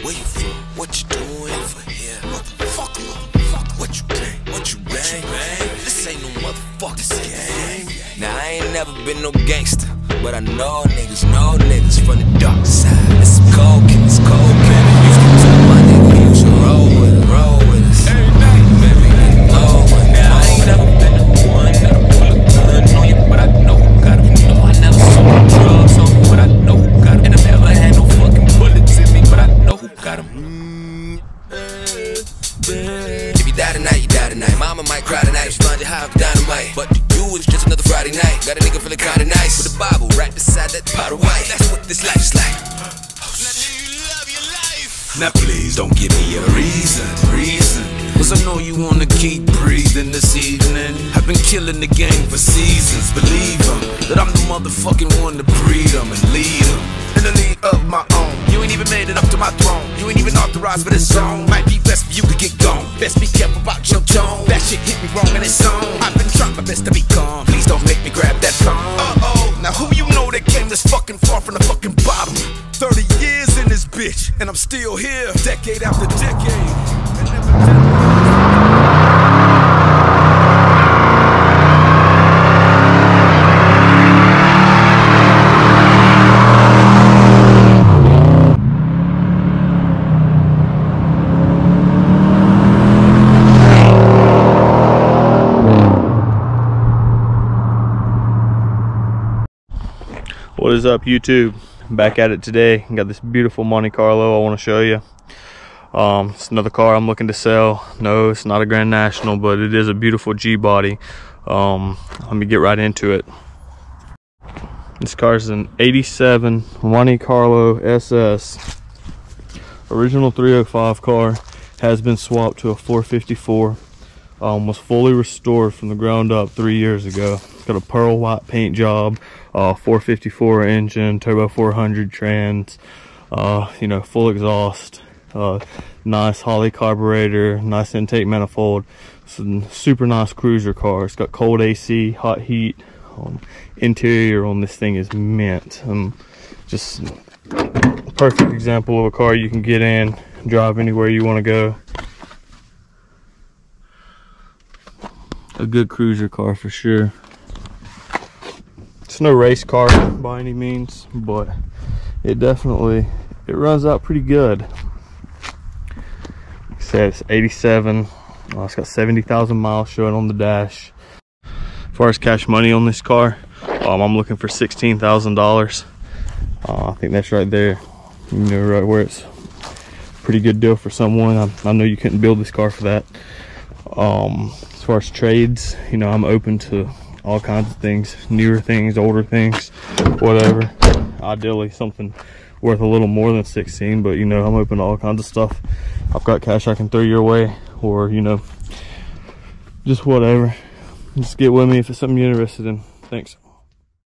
Where you from? What you doing for here? Motherfucker, what you bang? What you bang? This ain't no motherfucking gang. Now I ain't never been no gangster, but I know niggas from the dark side. It's some cold killers, cold killers. Used to tell my nigga he used to roll with us. Every night, baby, low. Now I ain't never been the one that'll pull a gun on you, but I know who got him. No, I never sold drugs on you, but I know who got him. And I never had no fucking bullets in me, but I know who got him. If you die tonight, you die tonight. Mama might cry tonight, sponge your high up dynamite. But to you, it's just another Friday night. Got a nigga feeling kinda nice with a Bible right beside that pot of white. That's what this life's like. Now please don't give me a reason, cause I know you wanna keep breathing this evening. I've been killing the game for seasons, believe them, that I'm the motherfucking one to breed them and lead them in the league of my own. You ain't even made it up to my throne, you ain't even authorized for this song. Might be best for you to get gone, best be careful about your tone. That shit hit me wrong and it's on. I've been trying my best to be calm, please don't make me grab that phone. Now who you know that came this fucking far from the fucking bottom? 30 years in this bitch, and I'm still here, decade after decade. What is up, YouTube? Back at it today. Got this beautiful Monte Carlo I want to show you. It's another car I'm looking to sell. No, it's not a Grand National, but it is a beautiful G body. Let me get right into it. This car is an 87 Monte Carlo SS. Original 305 car. Has been swapped to a 454. Was fully restored from the ground up 3 years ago. Got a pearl white paint job, 454 engine, turbo 400 trans, you know, full exhaust, nice Holley carburetor, nice intake manifold. It's a super nice cruiser car. It's got cold AC, hot heat. Interior on this thing is mint. Just a perfect example of a car you can get in, drive anywhere you want to go. A good cruiser car for sure. It's no race car by any means, but it runs out pretty good. Like I said, it's 87. It's got 70,000 miles showing on the dash. As far as cash money on this car, I'm looking for $16,000. I think that's right there, you know, right where it's a pretty good deal for someone. I know you couldn't build this car for that. As far as trades, you know, I'm open to all kinds of things, newer things, older things, whatever. Ideally something worth a little more than 16, but you know, I'm open to all kinds of stuff. I've got cash I can throw your way, or you know, just whatever. Just get with me if it's something you're interested in. Thanks.